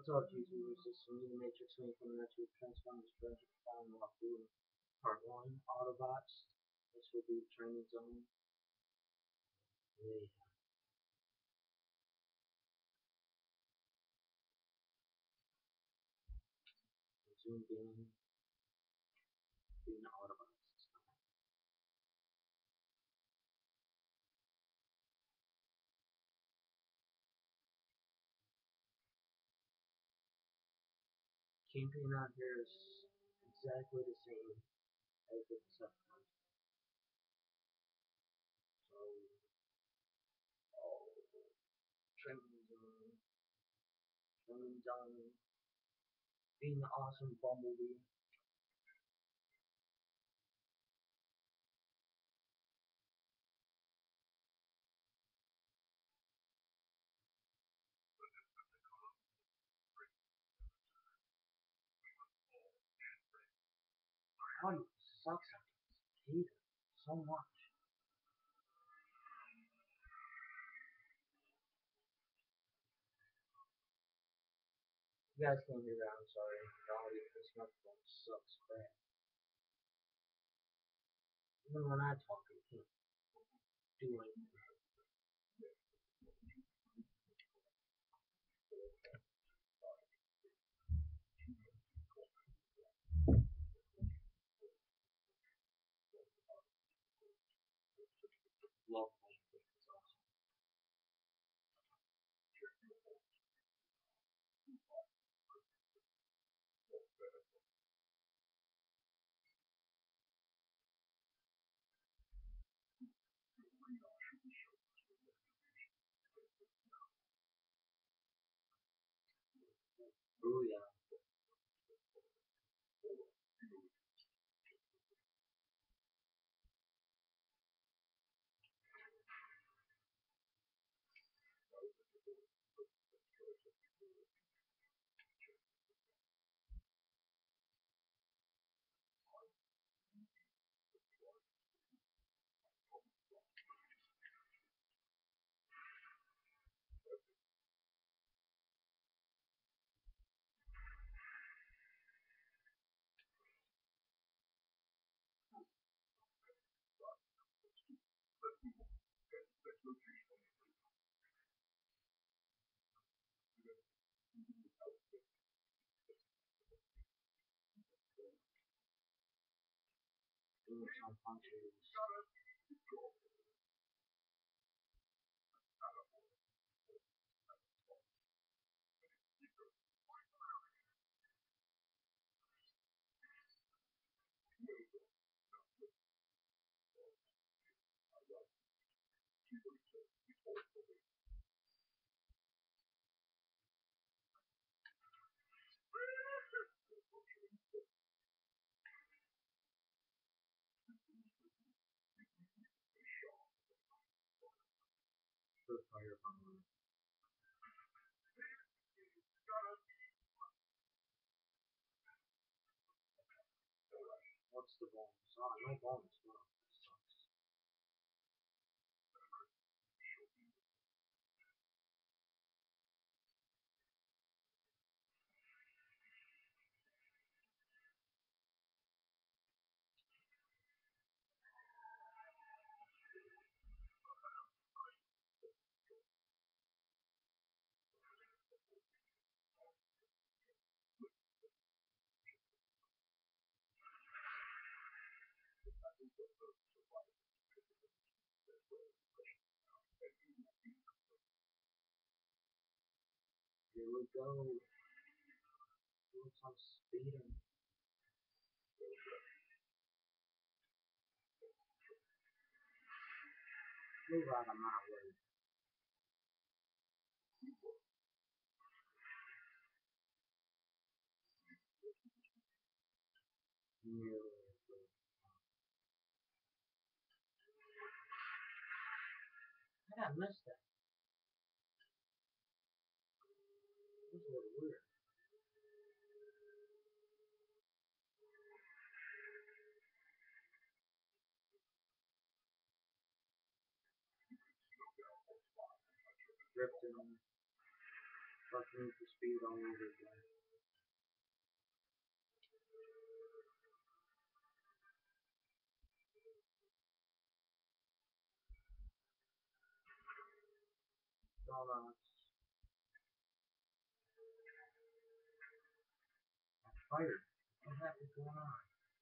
What's up, YouTubers? This is me, the Matrix Wing, coming at you with Transformers Jurassic Fallen Walk through Part 1, Autobots. This will be the training zone. Yeah. Zoom in, being the Autobots this time. Kingpin out here is exactly the same as the Decepticons. So, oh, training zone, being the awesome Bumblebee. Audio sucks. I hate it so much. You guys can't hear that, I'm sorry. The audio of this microphone sucks crap. Even when I talk, it can't do anything. Love Bumblebee. It's awesome. Oh yeah. Doing some punches. For firebomb. What's the bonus? Oh, no bonus. Wow, that sucks. Here we go. Doing some speeding. Move out of my way. No. I missed that. This was weird. Drifting. fuck Need for Speed all over again. Donuts. Fired. What the heck is going on?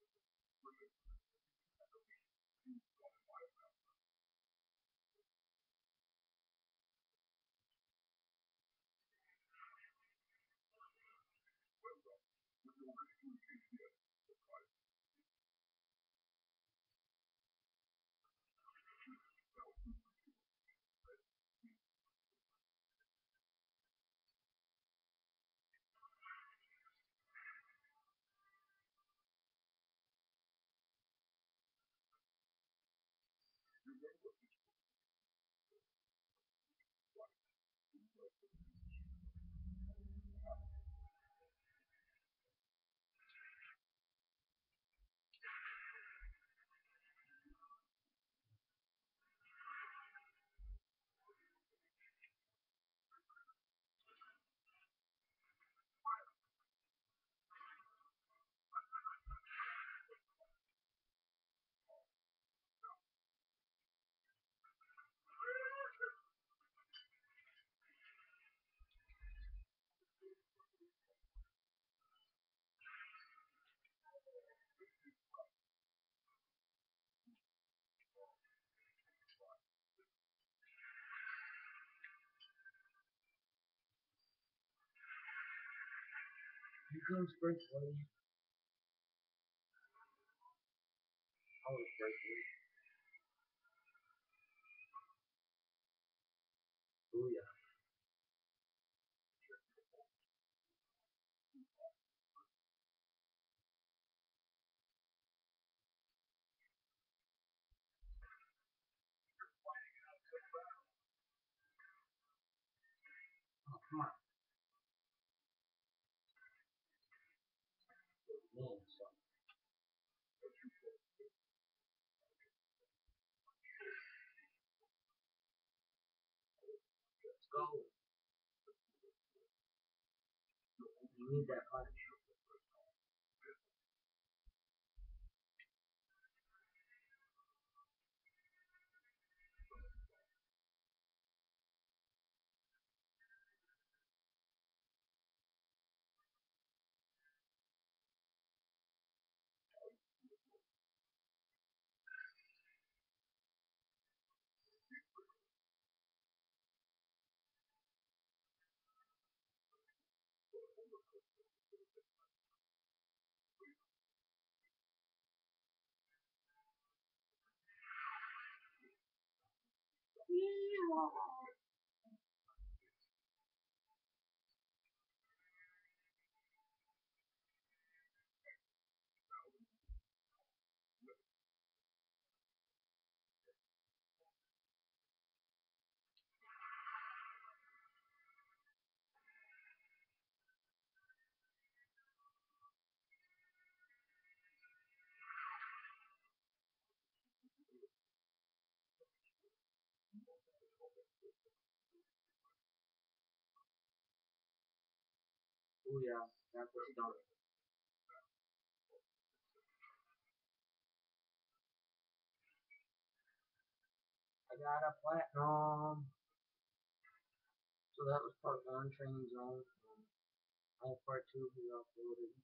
Here comes Breakaway. I was Breakaway. Booyah. Oh, come on. Man, so. Let's go. You need that punch. Booyah. That was done. I got a platinum. So that was part one, training zone. I have part two here uploaded.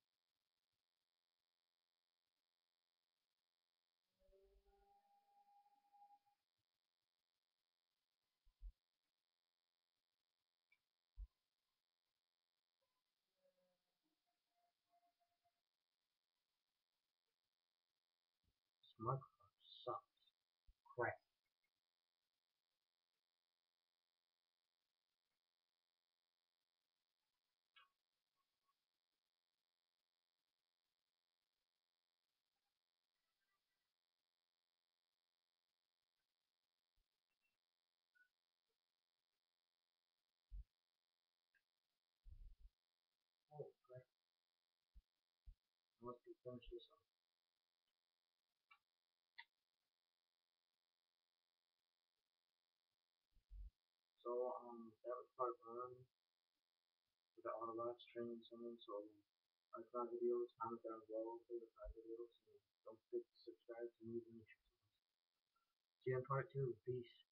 This microphone sucks. Crap. Oh, crap. I must be finished this up. So, that was part one. watch training someone solo. Like my videos, comment down below, favorite my videos, and don't forget to subscribe to me to make sure. See you in part 2. Peace.